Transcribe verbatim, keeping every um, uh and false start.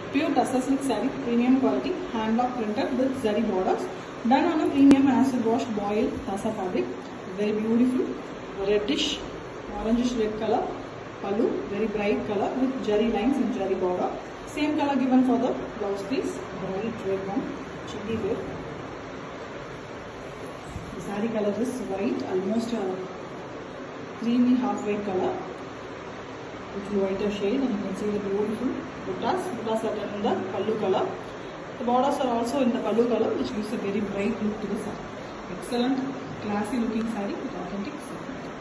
Pure tussar silk saree, premium quality, hand block printed with zari borders. Done on a premium acid wash boiled tussar fabric. Very beautiful, reddish, orangish red color. Pallu, very bright color with zari lines and zari border. Same color given for the blouse piece, bright red one, chili red. The saree color is white, almost a creamy half white color. With whiter shade, and you can see the beautiful buttas. Buttas are done in the pallu color. The borders are also in the pallu color, which gives a very bright look to the saree. Excellent, classy looking saree with authentic silk.